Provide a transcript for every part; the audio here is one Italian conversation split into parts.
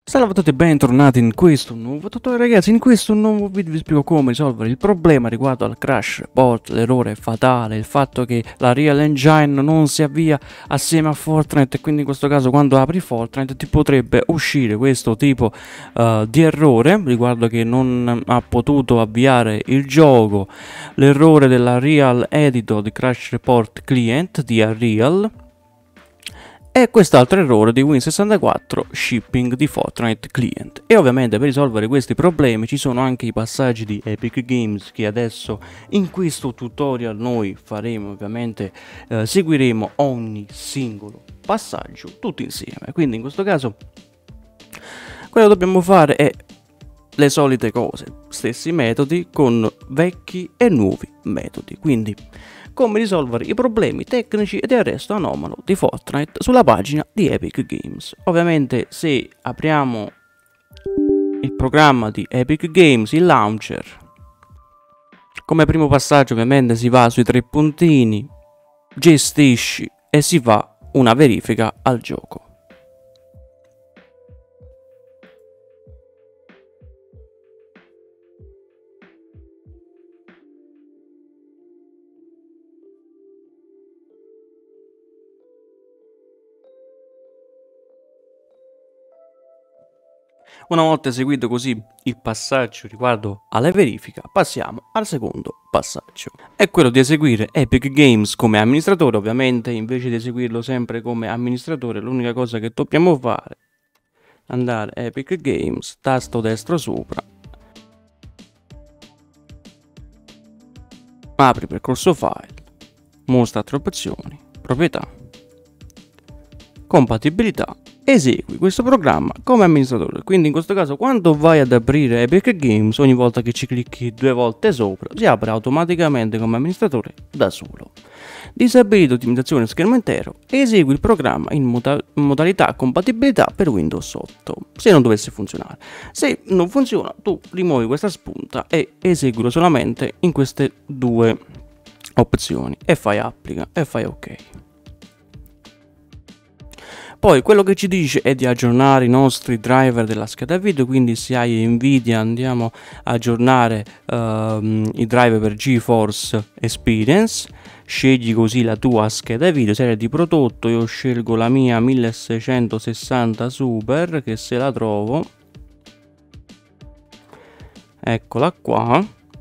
Salve a tutti e bentornati in questo nuovo tutorial ragazzi. In questo nuovo video vi spiego come risolvere il problema riguardo al crash report, l'errore fatale, il fatto che la Real Engine non si avvia assieme a Fortnite, e quindi in questo caso quando apri Fortnite ti potrebbe uscire questo tipo di errore riguardo che non ha potuto avviare il gioco, l'errore della Real Editor di Crash Report Client di Unreal e quest'altro errore di Win64 Shipping di Fortnite Client. E ovviamente per risolvere questi problemi ci sono anche i passaggi di Epic Games che adesso in questo tutorial noi faremo. Ovviamente seguiremo ogni singolo passaggio tutti insieme, quindi in questo caso quello che dobbiamo fare è le solite cose, stessi metodi con vecchi e nuovi metodi, quindi come risolvere i problemi tecnici e del resto anomalo di Fortnite sulla pagina di Epic Games. Ovviamente se apriamo il programma di Epic Games, il launcher, come primo passaggio ovviamente si va sui tre puntini, gestisci e si fa una verifica al gioco. Una volta eseguito così il passaggio riguardo alla verifica, passiamo al secondo passaggio. È quello di eseguire Epic Games come amministratore. Ovviamente invece di eseguirlo sempre come amministratore, l'unica cosa che dobbiamo fare è andare Epic Games, tasto destro sopra, apri percorso file, mostra altre opzioni, proprietà, compatibilità. Esegui questo programma come amministratore. Quindi in questo caso quando vai ad aprire Epic Games, ogni volta che ci clicchi due volte sopra si apre automaticamente come amministratore da solo. Disabilita ottimizzazione schermo intero e esegui il programma in modalità compatibilità per Windows 8 se non dovesse funzionare. Se non funziona tu rimuovi questa spunta e eseguilo solamente in queste due opzioni e fai applica e fai ok. Poi quello che ci dice è di aggiornare i nostri driver della scheda video, quindi se hai Nvidia andiamo a aggiornare i driver per GeForce Experience, scegli così la tua scheda video, serie di prodotto, io scelgo la mia 1660 Super, che se la trovo, eccola qua,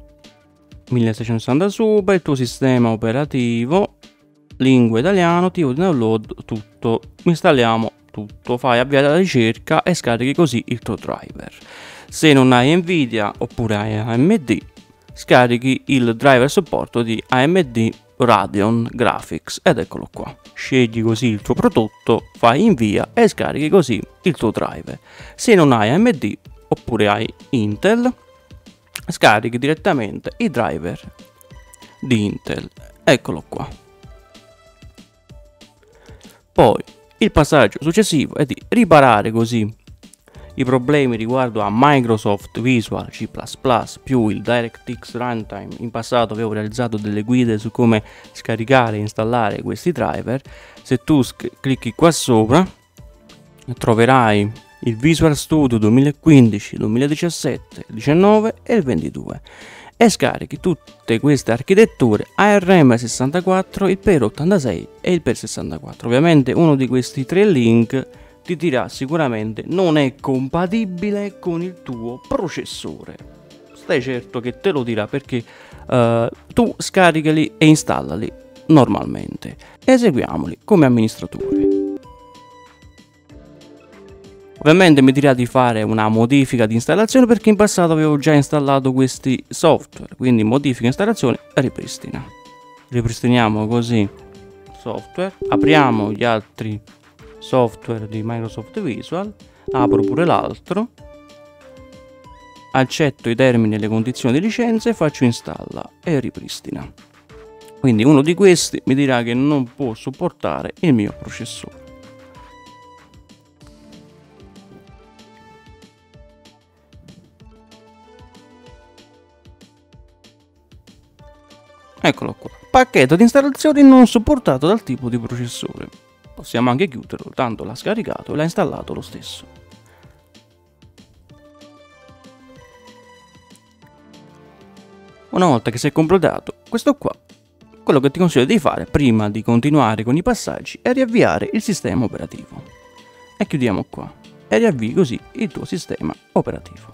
1660 Super, il tuo sistema operativo, lingua italiano, tipo di download, tutto, installiamo tutto, fai avviare la ricerca e scarichi così il tuo driver. Se non hai Nvidia oppure hai AMD, scarichi il driver supporto di AMD Radeon Graphics ed eccolo qua. Scegli così il tuo prodotto, fai invia e scarichi così il tuo driver. Se non hai AMD oppure hai Intel, scarichi direttamente i driver di Intel, eccolo qua. Poi il passaggio successivo è di riparare così i problemi riguardo a Microsoft Visual C++ più il DirectX Runtime. In passato avevo realizzato delle guide su come scaricare e installare questi driver. Se tu clicchi qua sopra troverai il Visual Studio 2015, 2017, 19 e il 22 e scarichi tutte queste architetture ARM64, il per 86 e il per 64. Ovviamente uno di questi tre link ti dirà sicuramente non è compatibile con il tuo processore. Stai certo che te lo dirà, perché tu scaricali e installali normalmente. Eseguiamoli come amministratore. Ovviamente mi dirà di fare una modifica di installazione perché in passato avevo già installato questi software, quindi modifica installazione, ripristina. Ripristiniamo così software, apriamo gli altri software di Microsoft Visual, apro pure l'altro, accetto i termini e le condizioni di licenza e faccio installa e ripristina. Quindi uno di questi mi dirà che non può supportare il mio processore. Eccolo qua, pacchetto di installazioni non supportato dal tipo di processore. Possiamo anche chiuderlo, tanto l'ha scaricato e l'ha installato lo stesso. Una volta che si è completato questo qua, quello che ti consiglio di fare prima di continuare con i passaggi è riavviare il sistema operativo. E chiudiamo qua e riavvii così il tuo sistema operativo.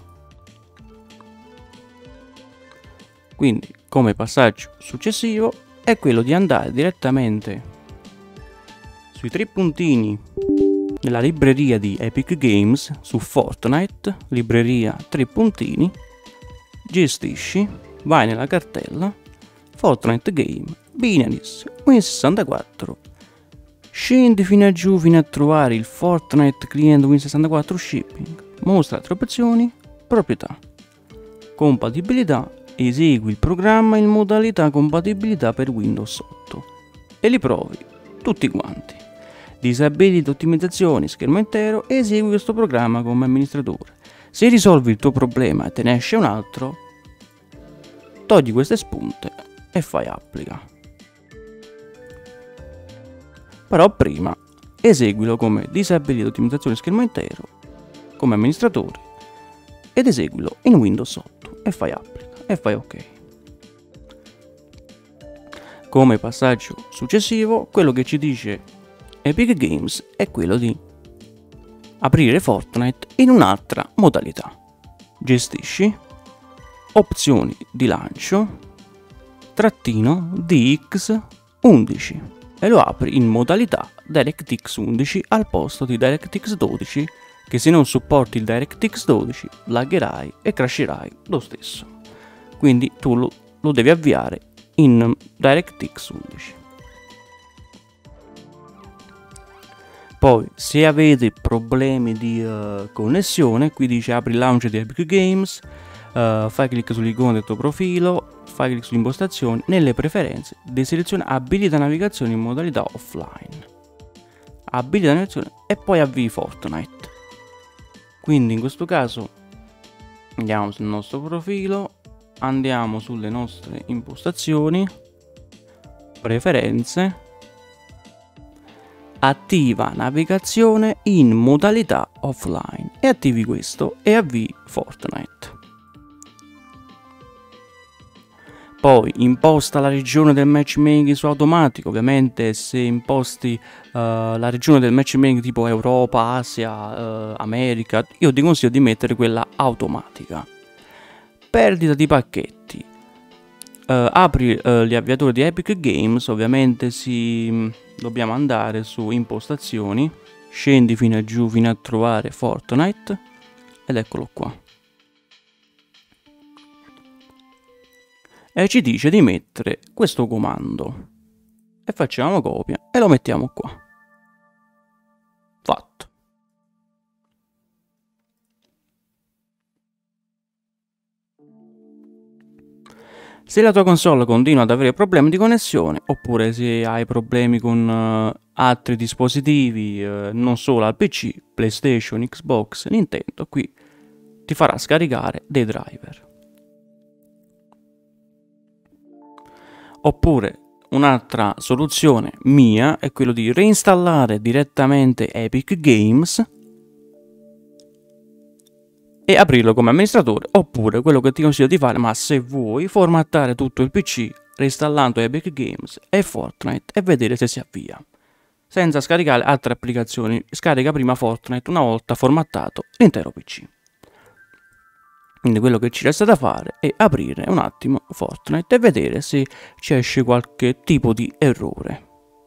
Quindi come passaggio successivo è quello di andare direttamente sui tre puntini nella libreria di Epic Games su Fortnite, libreria tre puntini, gestisci, vai nella cartella Fortnite Game, Binaries, Win64, scendi fino a giù fino a trovare il Fortnite Client Win64 Shipping, mostra altre opzioni, proprietà, compatibilità, esegui il programma in modalità compatibilità per Windows 8 e li provi tutti quanti. Disabilita ottimizzazioni, schermo intero e esegui questo programma come amministratore. Se risolvi il tuo problema e te ne esce un altro, togli queste spunte e fai applica. Però prima eseguilo come disabilita ottimizzazioni, schermo intero come amministratore ed eseguilo in Windows 8 e fai applica e fai ok. Come passaggio successivo, quello che ci dice Epic Games è quello di aprire Fortnite in un'altra modalità. Gestisci, opzioni di lancio, trattino DX11 e lo apri in modalità DirectX 11 al posto di DirectX 12, che se non supporti il DirectX 12 laggerai e crasherai lo stesso. Quindi tu lo devi avviare in DirectX 11. Poi se avete problemi di connessione, qui dice apri il launcher di Epic Games, fai clic sull'icona del tuo profilo, fai clic sulle impostazioni, nelle preferenze deseleziona abilita navigazione in modalità offline, abilita navigazione e poi avvii Fortnite. Quindi in questo caso andiamo sul nostro profilo, andiamo sulle nostre impostazioni, preferenze, attiva navigazione in modalità offline e attivi questo e avvii Fortnite. Poi imposta la regione del matchmaking su automatico. Ovviamente se imposti la regione del matchmaking tipo Europa, Asia, America, io ti consiglio di mettere quella automatica. Perdita di pacchetti. Apri gli avviatori di Epic Games, ovviamente dobbiamo andare su impostazioni, scendi fino a giù fino a trovare Fortnite ed eccolo qua. E ci dice di mettere questo comando e facciamo copia e lo mettiamo qua. Fatto. Se la tua console continua ad avere problemi di connessione, oppure se hai problemi con altri dispositivi, non solo al PC, PlayStation, Xbox, Nintendo, qui ti farà scaricare dei driver. Oppure un'altra soluzione mia è quello di reinstallare direttamente Epic Games e aprirlo come amministratore, oppure quello che ti consiglio di fare, ma se vuoi, formattare tutto il PC reinstallando Epic Games e Fortnite e vedere se si avvia. Senza scaricare altre applicazioni, scarica prima Fortnite una volta formattato l'intero PC. Quindi quello che ci resta da fare è aprire un attimo Fortnite e vedere se ci esce qualche tipo di errore.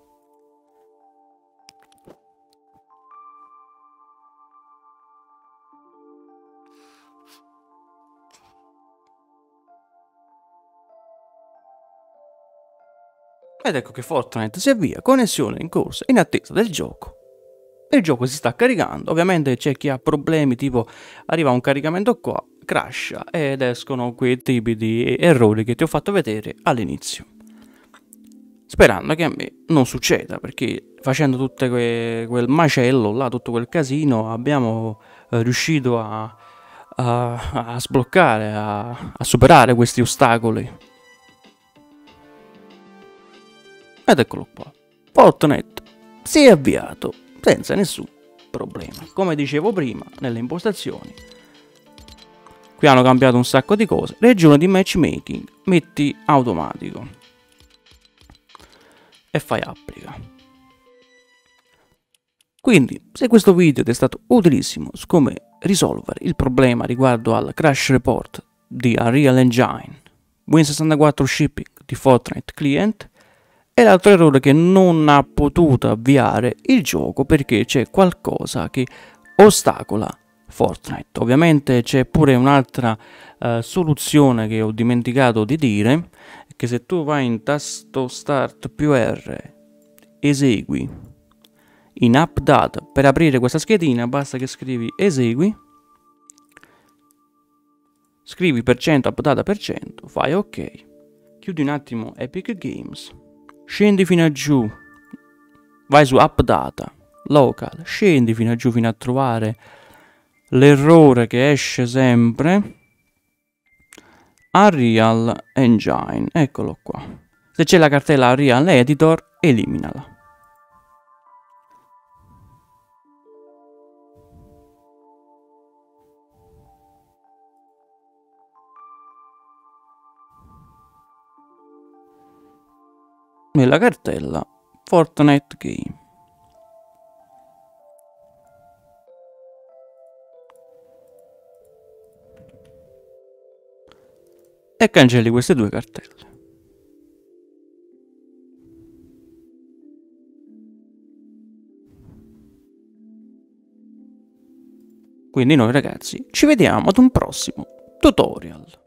Ed ecco che Fortnite si avvia, connessione in corsa, in attesa del gioco. Il gioco si sta caricando, ovviamente c'è chi ha problemi, tipo arriva un caricamento qua, crasha ed escono quei tipi di errori che ti ho fatto vedere all'inizio. Sperando che a me non succeda, perché facendo tutto quel macello là, tutto quel casino, abbiamo riuscito a sbloccare, a superare questi ostacoli. Ed eccolo qua, Fortnite si è avviato senza nessun problema. Come dicevo prima, nelle impostazioni Qui hanno cambiato un sacco di cose. Regione di matchmaking, metti automatico e fai applica. Quindi, se questo video ti è stato utilissimo su come risolvere il problema riguardo al crash report di Unreal Engine Win64 Shipping di Fortnite Client, e l'altro errore che non ha potuto avviare il gioco perché c'è qualcosa che ostacola Fortnite. Ovviamente c'è pure un'altra soluzione che ho dimenticato di dire, che se tu vai in tasto Start più R, esegui in App Data per aprire questa schedina, basta che scrivi esegui, scrivi % App Data %, fai ok, chiudi un attimo Epic Games, scendi fino a giù, vai su App Data, Local, scendi fino a giù fino a trovare l'errore che esce sempre, Unreal Engine, eccolo qua. Se c'è la cartella Unreal Editor, eliminala. Nella cartella Fortnite Game. E cancelli queste due cartelle. Quindi noi ragazzi ci vediamo ad un prossimo tutorial.